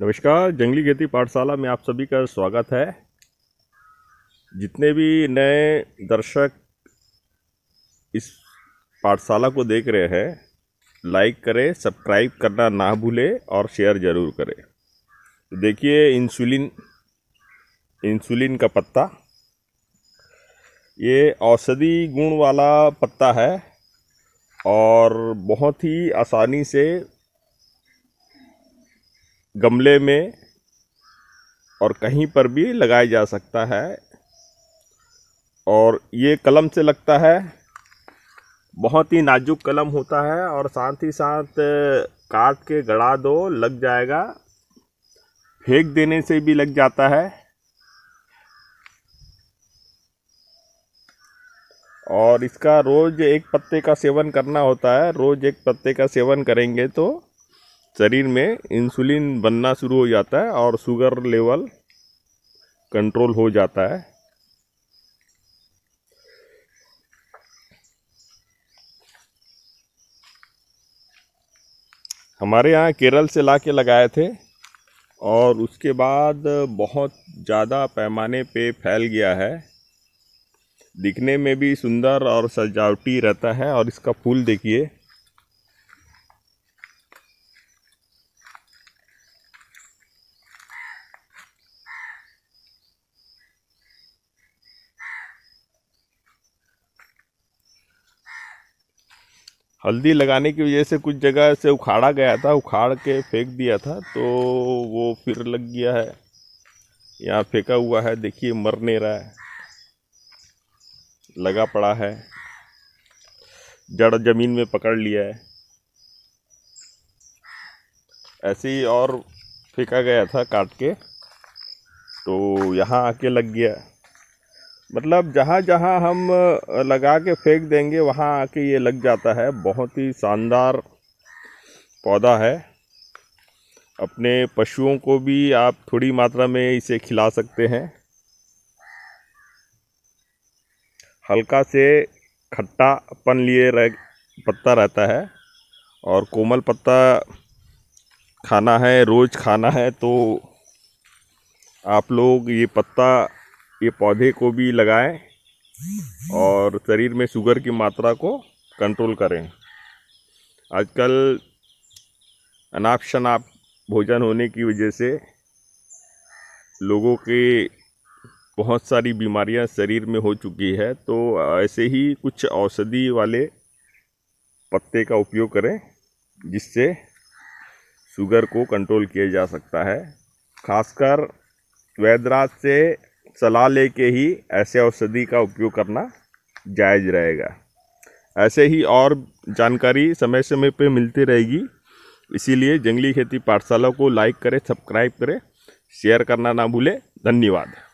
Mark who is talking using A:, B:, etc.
A: नमस्कार, जंगली खेती पाठशाला में आप सभी का स्वागत है। जितने भी नए दर्शक इस पाठशाला को देख रहे हैं, लाइक करें, सब्सक्राइब करना ना भूलें और शेयर ज़रूर करें। तो देखिए, इंसुलिन का पत्ता, ये औषधि गुण वाला पत्ता है और बहुत ही आसानी से गमले में और कहीं पर भी लगाया जा सकता है। और ये कलम से लगता है, बहुत ही नाजुक कलम होता है और साथ ही साथ काट के गड़ा दो लग जाएगा, फेंक देने से भी लग जाता है। और इसका रोज एक पत्ते का सेवन करना होता है। रोज एक पत्ते का सेवन करेंगे तो शरीर में इंसुलिन बनना शुरू हो जाता है और शुगर लेवल कंट्रोल हो जाता है। हमारे यहाँ केरल से ला के लगाए थे और उसके बाद बहुत ज़्यादा पैमाने पे फैल गया है। दिखने में भी सुंदर और सजावटी रहता है। और इसका फूल देखिए, हल्दी लगाने की वजह से कुछ जगह से उखाड़ा गया था, उखाड़ के फेंक दिया था तो वो फिर लग गया है। यहाँ फेंका हुआ है, देखिए मर नहीं रहा है, लगा पड़ा है, जड़ जमीन में पकड़ लिया है। ऐसे ही और फेंका गया था काट के, तो यहाँ आके लग गया। मतलब जहाँ जहाँ हम लगा के फेंक देंगे वहाँ आके ये लग जाता है। बहुत ही शानदार पौधा है। अपने पशुओं को भी आप थोड़ी मात्रा में इसे खिला सकते हैं। हल्का से खट्टापन लिए पत्ता रहता है और कोमल पत्ता खाना है, रोज़ खाना है तो आप लोग ये पौधे को भी लगाएं और शरीर में शुगर की मात्रा को कंट्रोल करें। आजकल अनाप शनाप भोजन होने की वजह से लोगों के बहुत सारी बीमारियां शरीर में हो चुकी है। तो ऐसे ही कुछ औषधि वाले पत्ते का उपयोग करें जिससे शुगर को कंट्रोल किया जा सकता है। खासकर वैद्यराज से सलाह लेके ही ऐसे औषधि का उपयोग करना जायज़ रहेगा। ऐसे ही और जानकारी समय समय पे मिलती रहेगी। इसीलिए जंगली खेती पाठशाला को लाइक करें, सब्सक्राइब करें, शेयर करना ना भूलें। धन्यवाद।